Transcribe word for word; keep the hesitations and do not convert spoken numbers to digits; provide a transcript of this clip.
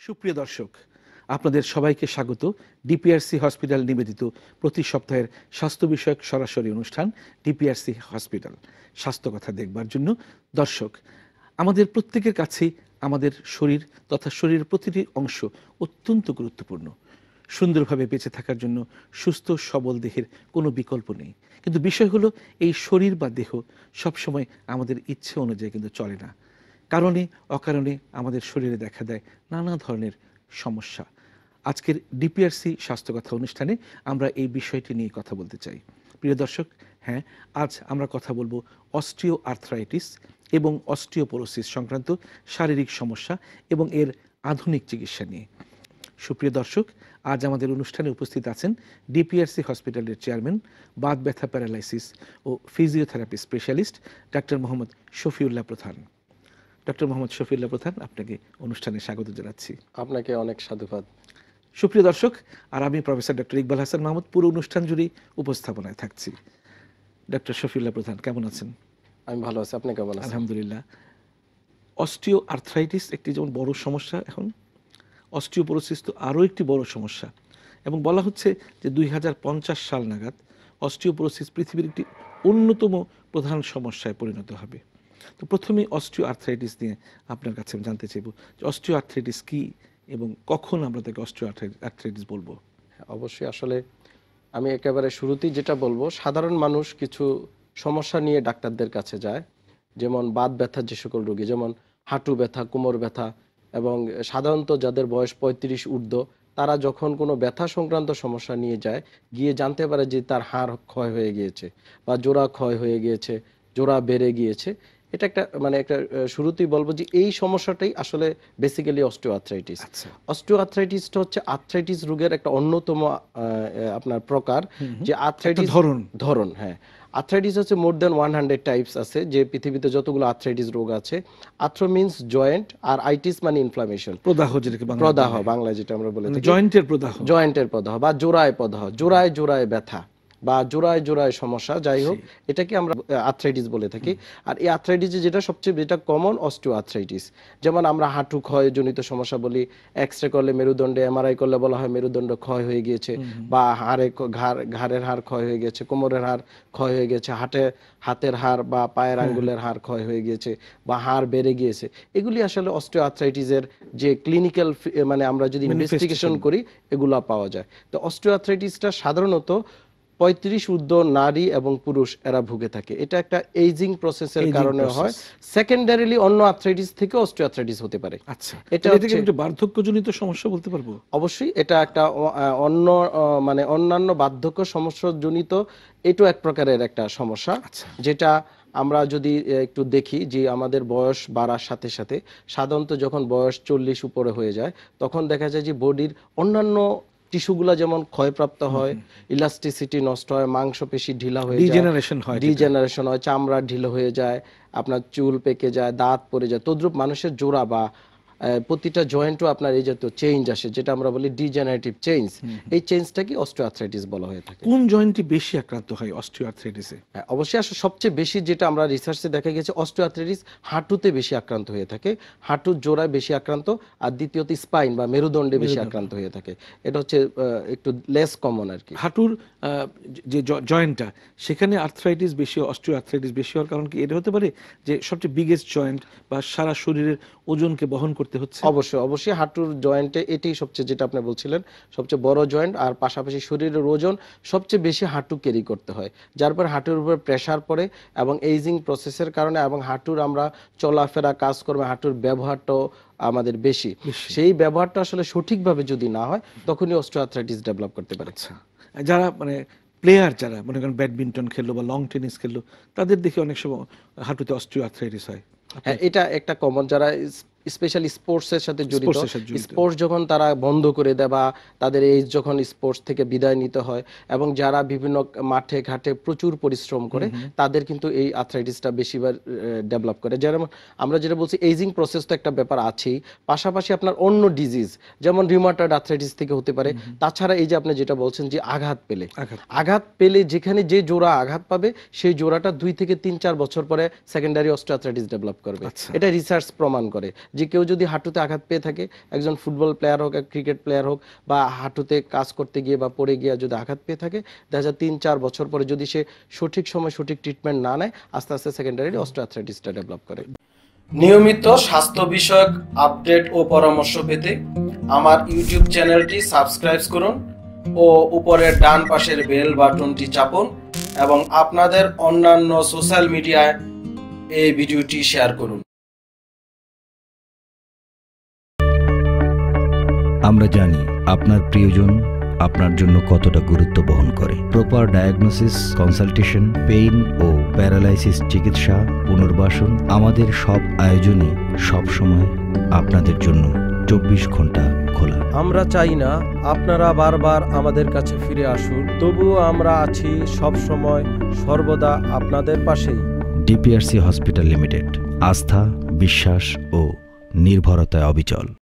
সুপ্রিয় দর্শক, আপনাদের সবাইকে স্বাগত ডিপিআরসি হসপিটাল নিবেদিত প্রতি সপ্তাহের স্বাস্থ্য বিষয়ক সরাসরি অনুষ্ঠান ডিপিআরসি হসপিটাল স্বাস্থ্য কথা দেখবার জন্য। দর্শক, আমাদের প্রত্যেকের কাছেই আমাদের শরীর তথা শরীরের প্রতিটি অংশ অত্যন্ত গুরুত্বপূর্ণ। সুন্দরভাবে বেঁচে থাকার জন্য সুস্থ সবল দেহের কোনো বিকল্প নেই, কিন্তু বিষয় হলো এই শরীর বা দেহ সবসময় আমাদের ইচ্ছে অনুযায়ী কিন্তু চলে না। কারণে অকারণে আমাদের শরীরে দেখা দেয় নানা ধরনের সমস্যা। আজকের ডিপিআরসি স্বাস্থ্য কথা অনুষ্ঠানে আমরা এই বিষয়টি নিয়ে কথা বলতে চাই। প্রিয় দর্শক, হ্যাঁ, আজ আমরা কথা বলবো অস্টিও আর্থ্রাইটিস এবং অস্টিওপোরোসিস সংক্রান্ত শারীরিক সমস্যা এবং এর আধুনিক চিকিৎসা নিয়ে। সুপ্রিয় দর্শক, আজ আমাদের অনুষ্ঠানে উপস্থিত আছেন ডিপিআরসি হসপিটালের চেয়ারম্যান, বাত ব্যথা, প্যারালাইসিস ও ফিজিওথেরাপি স্পেশালিস্ট ডাক্তার মোহাম্মদ শফিউল্লাহ প্রধান। ডক্টর মোহাম্মদ শফিউল্লাহ প্রধান, আপনাকে অনুষ্ঠানে স্বাগত জানাচ্ছি। আপনাকে অনেক সাধুবাদ। সুপ্রিয় দর্শক, আর আমি প্রফেসর ডক্টর ইকবাল হাসান মাহমুদ পুরো অনুষ্ঠান জুড়েই উপস্থাপনায় থাকছি। ডক্টর শফিউল্লাহ প্রধান, কেমন আছেন? আমি ভালো আছি, আপনি কেমন আছেন? আলহামদুলিল্লাহ। অস্টিও আর্থ্রাইটিস একটি যেমন বড় সমস্যা, এখন অস্টিওপোরোসিস তো আরও একটি বড় সমস্যা, এবং বলা হচ্ছে যে দুই হাজার পঞ্চাশ সাল নাগাদ অস্টিওপোরোসিস পৃথিবীর একটি অন্যতম প্রধান সমস্যায় পরিণত হবে। তো প্রথমে অস্টিও আর্থ্রাইটিস নিয়ে আপনার কাছে আমি জানতে চাইব যে অস্টিও আর্থ্রাইটিস কী এবং কখন আমরা তাকে অস্টিও আর্থ্রাইটিস বলবো? অবশ্যই, আসলে আমি একেবারে শুরুতেই যেটা বলবো, সাধারণ মানুষ কিছু সমস্যা নিয়ে ডাক্তারদের কাছে যায়, যেমন বাত ব্যথার যে সকল রোগী, যেমন হাঁটু ব্যথা, কোমর ব্যথা, এবং সাধারণত যাদের বয়স পঁয়ত্রিশ ঊর্ধ্ব, তারা যখন কোনো ব্যথা সংক্রান্ত সমস্যা নিয়ে যায়, গিয়ে জানতে পারে যে তার হাড় ক্ষয় হয়ে গিয়েছে বা জোড়া ক্ষয় হয়ে গিয়েছে, জোড়া বেড়ে গিয়েছে। এটা একটা মানে একটা শুরুতেই বলবো যে এই সমস্যাটাই আসলে বেসিক্যালি অস্টিও আর্থ্রাইটিস। অস্টিও আর্থ্রাইটিসটা হচ্ছে আর্থ্রাইটিস রোগের একটা অন্যতম আপনার প্রকার, যে আর্থ্রাইটিস ধরন ধরন হ্যাঁ, আর্থ্রাইটিস হচ্ছে more then one hundred types আছে, যে পৃথিবীতে যতগুলো আর্থ্রাইটিস রোগ আছে। আর্থ্রো মিন্স জয়েন্ট, আর আইটিস মানে ইনফ্লামেশন, প্রদাহ, যেটাকে প্রদাহ বাংলায় যেটা আমরা বলে থাকি, জয়েন্টের প্রদাহ, জয়েন্টের প্রদাহ বা জোড়ায় প্রদাহ, জোড়ায় জোড়ায় ব্যথা বা জোড়ায় জোড়ায় সমস্যা, যাই হোক এটাকে আমরা আর্থ্রাইটিস বলে থাকি। আর এই আর্থ্রাইটিসে যেটা সবচেয়ে যেটা কমন, অস্টিও আর্থ্রাইটিস। যেমন আমরা হাঁটু ক্ষয় জনিত সমস্যা বলি, এক্স রে করলে মেরুদণ্ডে, এমআরআই করলে বলা হয় মেরুদণ্ড ক্ষয় হয়ে গিয়েছে, বা হাড়ে ঘাড় ঘাড়ের হাড় ক্ষয় হয়ে গেছে, কোমরের হাড় ক্ষয় হয়ে গেছে, হাটে হাতের হাড় বা পায়ের আঙ্গুলের হাড় ক্ষয় হয়ে গিয়েছে, বা হাড় বেড়ে গিয়েছে। এগুলি আসলে অস্টিও আর্থ্রাইটিসের যে ক্লিনিক্যাল মানে আমরা যদি ইনভেস্টিগেশন করি এগুলো পাওয়া যায়। তো অস্টিও আর্থ্রাইটিসটা সাধারণত পঁয়ত্রিশ ঊর্ধ্ব নারী এবং পুরুষ এরা ভুগে থাকে। এটা একটা এইজিং প্রসেসের কারণে হয়। সেকেন্ডারিলি অন্য আর্থ্রাইটিস থেকে অস্টিও আর্থ্রাইটিস হতে পারে। আচ্ছা, এটা একটা বার্ধক্যজনিত সমস্যা বলতে পারবো? অবশ্যই, এটা একটা অন্য মানে অন্যান্য বার্ধক্য সমস্যা জনিত, এটাও এক প্রকারের একটা সমস্যা। যেটা আমরা যদি একটু দেখি যে আমাদের বয়স বাড়ার সাথে সাথে, সাধারণত যখন বয়স চল্লিশ উপরে হয়ে যায়, তখন দেখা যায় যে বডির অন্যান্য টিস্যুগুলা যেমন ক্ষয়প্রাপ্ত হয়, ইলাস্টিসিটি নষ্ট হয়, মাংসপেশি ঢিলা হয়ে যায়, ডিজেনারেশন হয়, ডিজেনারেশন হয়, চামড়া ঢিলা হয়ে যায়, আপনার চুল পেকে যায়, দাঁত পড়ে যায়। তদ্রুপ মানুষের জোড়া বা প্রতিটা জয়েন্টও আপনার এই জাতীয় চেঞ্জ আসে, যেটা আমরা বলি ডিজেনারেটিভ চেঞ্জ। এই চেঞ্জটাকে অস্টিও আর্থ্রাইটিস বলা হয়ে থাকে। কোন জয়েন্টটি বেশি আক্রান্ত হয় অস্টিও আর্থ্রাইটিসে? অবশ্যই আসলে সবচেয়ে বেশি যেটা আমরা রিসার্চে দেখা গেছে, অস্টিও আর্থ্রাইটিস হাঁটুতে বেশি আক্রান্ত হয়ে থাকে, হাঁটুর জোড়ায় বেশি আক্রান্ত, আর দ্বিতীয়ত স্পাইন বা মেরুদণ্ডে বেশি আক্রান্ত হয়ে থাকে। এটা হচ্ছে একটু লেস কমন আর কি। হাঁটুর যে জয়েন্টটা, সেখানে আর্থ্রাইটিস বেশি, অস্টিও আর্থ্রাইটিস বেশি হওয়ার কারণ কি এটা হতে পারে যে সবচেয়ে বিগেস্ট জয়েন্ট বা সারা শরীরের ওজনকে বহন করতে হচ্ছে? অবশ্যই অবশ্যই হাঁটুর জয়েন্টে এটাই সবচেয়ে, যেটা আপনি বলছিলেন, সবচেয়ে বড় জয়েন্ট, আর পাশাপাশি শরীরের ওজন সবচেয়ে বেশি হাঁটু ক্যারি করতে হয়, যার পর হাঁটুর উপর প্রেসার পড়ে, এবং এইজিং প্রসেসের কারণে, এবং হাঁটুর আমরা চলাফেরা কাজকর্মে হাঁটুর ব্যবহারটাও আমাদের বেশি, সেই ব্যবহারটা আসলে সঠিকভাবে যদি না হয় তখনই অস্টিও আর্থ্রাইটিস ডেভেলপ করতে পারে। আচ্ছা, যারা মানে প্লেয়ার, যারা মনে করেন ব্যাডমিন্টন খেললো বা লং টেনিস খেললো, তাদের দেখে অনেক সময় হাঁটুতে অস্টিও আর্থ্রাইটিস হয়। হ্যাঁ, এটা একটা কমন, যারা স্পেশালি স্পোর্টসের সাথে জড়িত, স্পোর্টস যখন তারা বন্ধ করে দেয় বা তাদের এই যখন স্পোর্টস থেকে বিদায় নিতে হয়, এবং যারা বিভিন্ন মাঠে ঘাটে প্রচুর পরিশ্রম করে, তাদের কিন্তু এই আর্থ্রাইটিসটা বেশিবার ডেভেলপ করে। যেমন আমরা যেটা বলছি, এইজিং প্রসেস তো একটা ব্যাপার আছেই, পাশাপাশি আপনার অন্য ডিজিজ যেমন রিউমাটয়েড আর্থ্রাইটিস থেকে হতে পারে। তাছাড়া এই যে আপনি যেটা বলছেন যে আঘাত পেলে, আঘাত পেলে যেখানে যে জোড়া আঘাত পাবে, সেই জোড়াটা দুই থেকে তিন চার বছর পরে সেকেন্ডারি অস্টিও আর্থ্রাইটিস ডেভেলপ করবে। এটা রিসার্চ প্রমাণ করে যে কেউ যদি হাঁটুতে আঘাত পেয়ে থাকে, একজন ফুটবল প্লেয়ার হোক, ক্রিকেট প্লেয়ার হোক, বা হাঁটুতে কাজ করতে গিয়ে বা পড়ে গিয়ে যদি আঘাত পেয়ে থাকে, দেখা যায় তিন চার বছর পরে যদি সে সঠিক সময় সঠিক ট্রিটমেন্ট না নেয়, আস্তে আস্তে সেকেন্ডারি অস্টিওআর্থ্রাইটিসটা ডেভেলপ করে। নিয়মিত স্বাস্থ্য বিষয়ক আপডেট ও পরামর্শ পেতে আমার ইউটিউব চ্যানেলটি সাবস্ক্রাইব করুন ও উপরের ডান পাশের বেল বাটনটি চাপুন এবং আপনাদের অন্যান্য সোশ্যাল মিডিয়ায় এই ভিডিওটি শেয়ার করুন। আমরা জানি আপনার প্রিয়জন আপনার জন্য কতটা গুরুত্ব বহন করে। প্রপার ডায়াগনোসিস, কনসালটেশন, পেইন ও প্যারালাইসিস চিকিৎসা, পুনর্বাসন, আমাদের সব আয়োজনে সব সময় আপনাদের জন্য চব্বিশ ঘন্টা খোলা। আমরা চাই না আপনারা বারবার আমাদের কাছে ফিরে আসুন, তবুও আমরা আছি সব সময় সর্বদা আপনাদের পাশেই। ডিপিআরসি হসপিটাল লিমিটেড, আস্থা, বিশ্বাস ও নির্ভরতায় অবিচল।